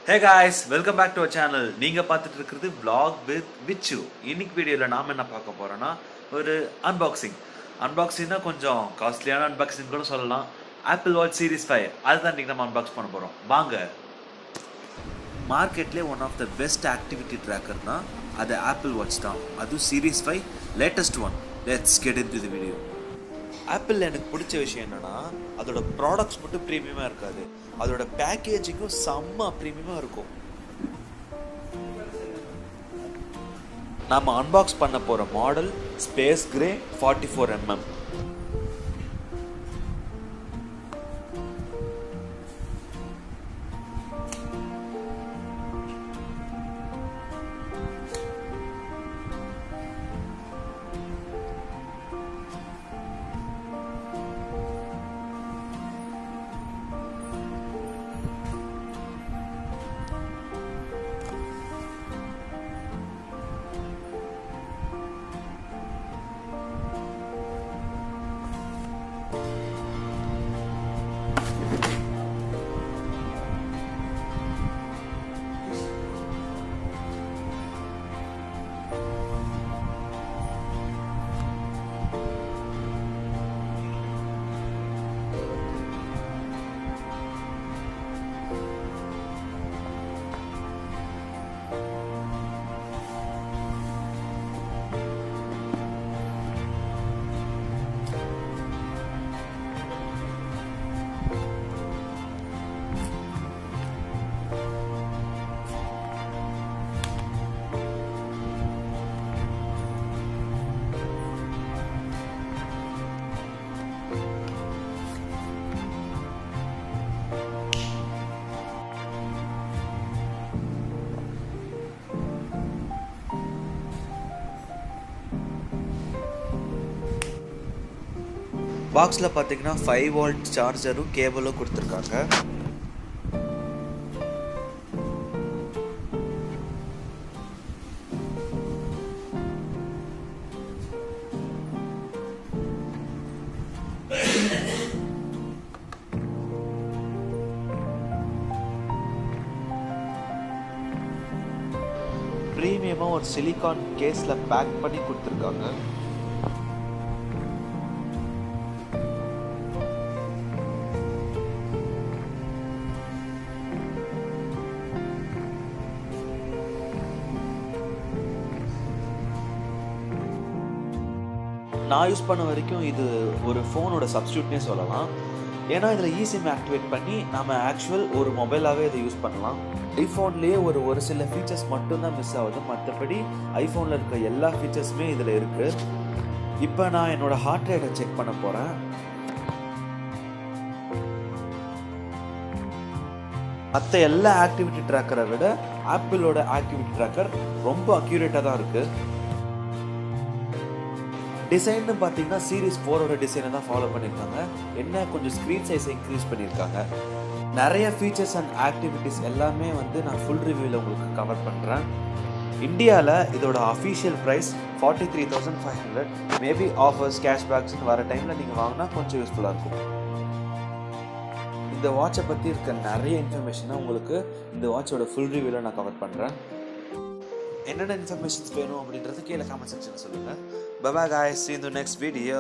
Hey guys, welcome back to our channel. நீங்க பார்த்துட்டு இருக்கிறது vlog with Vichu. இன்னைக்கு வீடியோல நாம என்ன பார்க்க போறோம்னா ஒரு அன்பாக்சிங். அன்பாக்சிங்னா கொஞ்சம் காஸ்ட்லியான அன்பாக்சிங் கூட சொல்லலாம். Apple Watch Series 5 அதுதான் இன்னைக்கு நம்ம அன்பாக்ஸ் பண்ண போறோம். வாங்க. மார்க்கெட்ல one of the best activity ட்ராக்கர்னா அது Apple Watch தான். அது Series 5 latest one. Let's get into the video. Apple எனக்கு பிடிச்ச விஷயம் என்னன்னா அதோட ப்ராடக்ட்ஸ் மட்டும் ப்ரீமியமாக இருக்காது, அதோட பேக்கேஜிங்கும் செம்ம ப்ரீமியமாக இருக்கும். நம்ம அன்பாக்ஸ் பண்ண போகிற மாடல் ஸ்பேஸ் கிரே 44mm. பாக்ஸில் பார்த்தீங்கன்னா 5V சார்ஜரும் கேபிளும் கொடுத்துருக்காங்க. ப்ரீமியமாக ஒரு சிலிகான் கேஸில் பேக் பண்ணி கொடுத்துருக்காங்க. நான் யூஸ் பண்ண வரைக்கும் இது ஒரு ஃபோனோட சப்ஸ்டியூட்னே சொல்லலாம். ஏன்னா இதில் eSIM ஆக்டிவேட் பண்ணி நம்ம ஆக்சுவல் ஒரு மொபைலாகவே இதை யூஸ் பண்ணலாம். ஐஃபோன்லேயே ஒரு சில ஃபீச்சர்ஸ் மட்டும்தான் மிஸ் ஆகுது, மற்றபடி ஐஃபோனில் இருக்க எல்லா ஃபீச்சர்ஸுமே இதில் இருக்குது. இப்போ நான் என்னோடய ஹார்ட் ரேட்டை செக் பண்ண போகிறேன். மற்ற எல்லா ஆக்டிவிட்டி ட்ராக்கரை விட ஆப்பிளோட ஆக்டிவிட்டி ட்ராக்கர் ரொம்ப அக்யூரேட்டாக தான் இருக்குது. டிசைன்னு பார்த்தீங்கன்னா சீரீஸ் 4ஓட டிசைனை தான் ஃபாலோ பண்ணியிருக்காங்க. என்ன கொஞ்சம் ஸ்க்ரீன் சைஸை இன்க்ரீஸ் பண்ணியிருக்காங்க. நிறைய ஃபீச்சர்ஸ் அண்ட் ஆக்டிவிட்டீஸ் எல்லாமே நான் ஃபுல் ரிவ்யூவில் உங்களுக்கு கவர் பண்ணுறேன். இந்தியாவில் இதோட அஃபீஷியல் ப்ரைஸ் 43,500. மேபி ஆஃபர்ஸ் கேஷ்பேக்ஸ்ன்னு வர டைமில் நீங்கள் வாங்கினா கொஞ்சம் யூஸ்ஃபுல்லாக இருக்கும். இந்த வாட்சை பற்றி இருக்க நிறைய இன்ஃபர்மேஷனை உங்களுக்கு இந்த வாட்சோட ஃபுல் ரிவ்யூவில் நான் கவர் பண்ணுறேன். என்னென்ன இன்ஃபர்மேஷன்ஸ் வேணும் அப்படின்றது கீழே கமெண்ட் செக்ஷனில் சொல்லுங்கள். Bye guys, see you in the next video.